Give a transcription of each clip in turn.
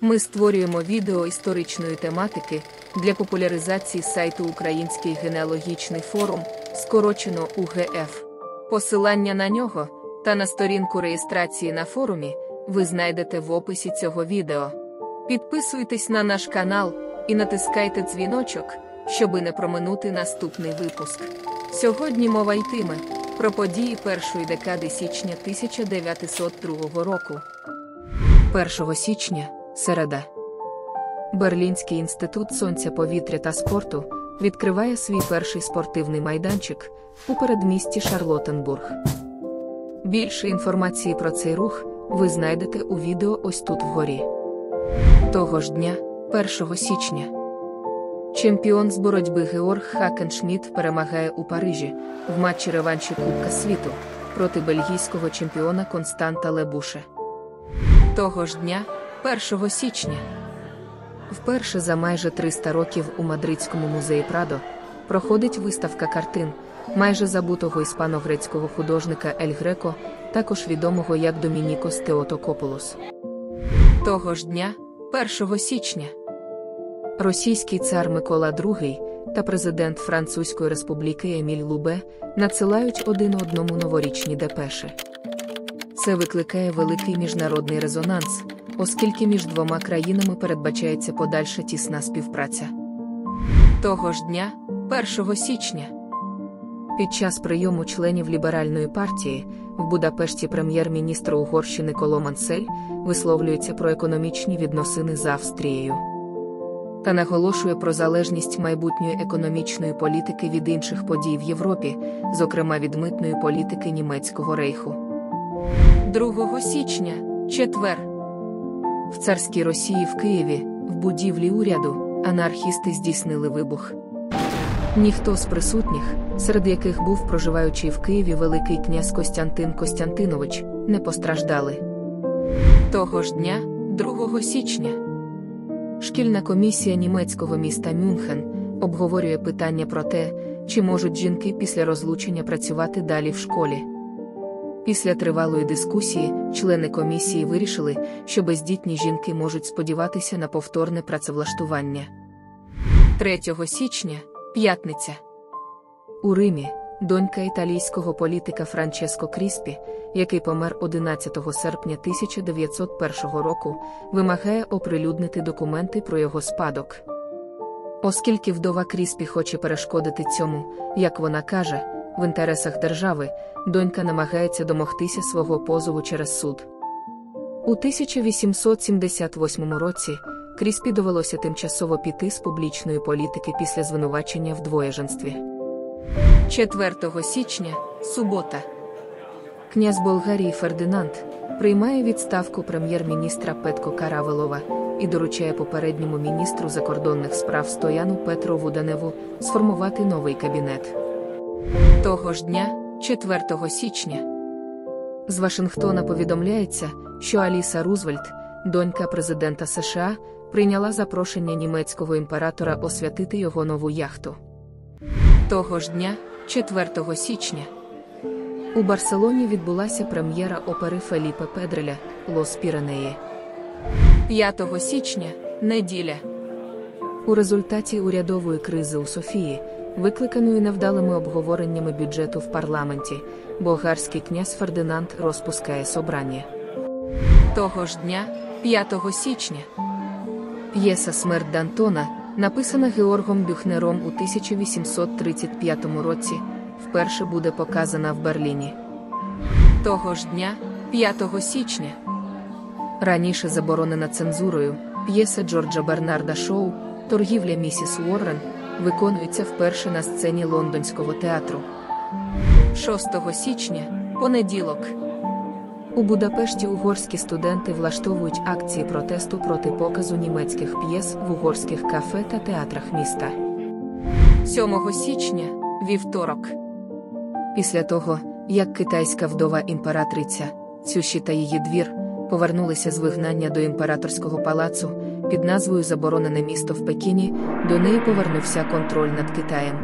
Ми створюємо відео історичної тематики для популяризації сайту Український генеалогічний форум, скорочено УГФ. Посилання на нього та на сторінку реєстрації на форумі ви знайдете в описі цього відео. Підписуйтесь на наш канал і натискайте дзвіночок, щоби не проминути наступний випуск. Сьогодні мова йтиме про події першої декади січня 1902 року. 1 січня – середа. Берлінський інститут сонця, повітря та спорту відкриває свій перший спортивний майданчик у передмісті Шарлоттенбург. Більше інформації про цей рух ви знайдете у відео ось тут вгорі. Того ж дня, 1 січня, чемпіон з боротьби Георг Хакеншмідт перемагає у Парижі в матчі реванші Кубка світу проти бельгійського чемпіона Константа Лебуше. Того ж дня, 1 січня, вперше за майже 300 років у Мадридському музеї Прадо проходить виставка картин майже забутого іспано-грецького художника Ель Греко, також відомого як Домінікос Теотокопулос. Того ж дня, 1 січня, російський цар Микола II та президент Французької республіки Еміль Лубе надсилають один одному новорічні депеші. Це викликає великий міжнародний резонанс, оскільки між двома країнами передбачається подальша тісна співпраця. Того ж дня, 1 січня, під час прийому членів ліберальної партії в Будапешті прем'єр-міністр Угорщини Коло Мансель висловлюється про економічні відносини з Австрією та наголошує про залежність майбутньої економічної політики від інших подій в Європі, зокрема від митної політики Німецького рейху. 2 січня, четвер. В царській Росії в Києві, в будівлі уряду, анархісти здійснили вибух. Ніхто з присутніх, серед яких був проживаючий в Києві Великий князь Костянтин Костянтинович, не постраждали. Того ж дня, 2 січня, шкільна комісія німецького міста Мюнхен обговорює питання про те, чи можуть жінки після розлучення працювати далі в школі. Після тривалої дискусії члени комісії вирішили, що бездітні жінки можуть сподіватися на повторне працевлаштування. 3 січня, п'ятниця. У Римі донька італійського політика Франческо Кріспі, який помер 11 серпня 1901 року, вимагає оприлюднити документи про його спадок. Оскільки вдова Кріспі хоче перешкодити цьому, як вона каже, в інтересах держави, донька намагається домогтися свого позову через суд. У 1878 році Кріспі довелося тимчасово піти з публічної політики після звинувачення в двоєженстві. 4 січня, субота. Князь Болгарії Фердинанд приймає відставку прем'єр-міністра Петко Каравелова і доручає попередньому міністру закордонних справ Стояну Петрову Даневу сформувати новий кабінет. Того ж дня, 4 січня, з Вашингтона повідомляється, що Аліса Рузвельт, донька президента США, прийняла запрошення німецького імператора освятити його нову яхту. Того ж дня, 4 січня, у Барселоні відбулася прем'єра опери Феліпе Педреля «Лос Піренеї». 5 січня, неділя. У результаті урядової кризи у Софії, викликаної невдалими обговореннями бюджету в парламенті, болгарський князь Фердинанд розпускає собрання. Того ж дня, 5 січня, п'єса «Смерть Д'Антона», написана Георгом Бюхнером у 1835 році, вперше буде показана в Берліні. Того ж дня, 5 січня, раніше заборонена цензурою, п'єса Джорджа Бернарда Шоу «Торгівля місіс Уоррен» виконується вперше на сцені Лондонського театру. 6 січня, понеділок. У Будапешті угорські студенти влаштовують акції протесту проти показу німецьких п'єс в угорських кафе та театрах міста. 7 січня, вівторок. Після того, як китайська вдова імператриця Цюші та її двір повернулися з вигнання до імператорського палацу під назвою «Заборонене місто в Пекіні», до неї повернувся контроль над Китаєм.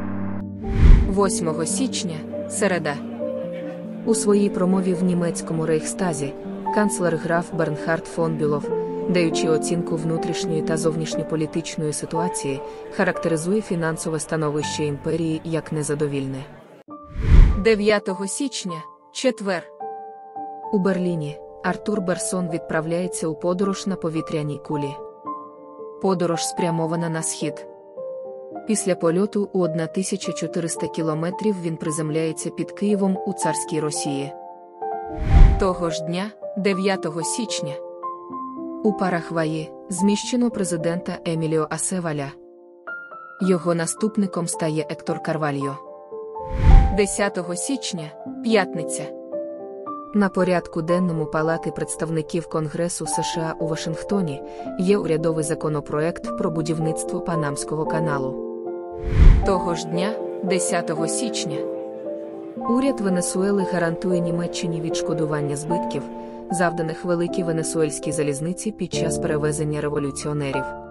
8 січня, середа. У своїй промові в німецькому Рейхстазі канцлер граф Бернхард фон Бюлов даючи оцінку внутрішньої та зовнішньополітичної ситуації, характеризує фінансове становище імперії як незадовільне. 9 січня, четвер. У Берліні Артур Берсон відправляється у подорож на повітряній кулі. Подорож спрямована на схід. Після польоту у 1400 кілометрів він приземляється під Києвом у царській Росії. Того ж дня, 9 січня, у Парагваї зміщено президента Еміліо Асеваля. Його наступником стає Ектор Карвальо. 10 січня, п'ятниця. На порядку денному Палати представників Конгресу США у Вашингтоні є урядовий законопроект про будівництво Панамського каналу. Того ж дня, 10 січня, уряд Венесуели гарантує Німеччині відшкодування збитків, завданих великій венесуельській залізниці під час перевезення революціонерів.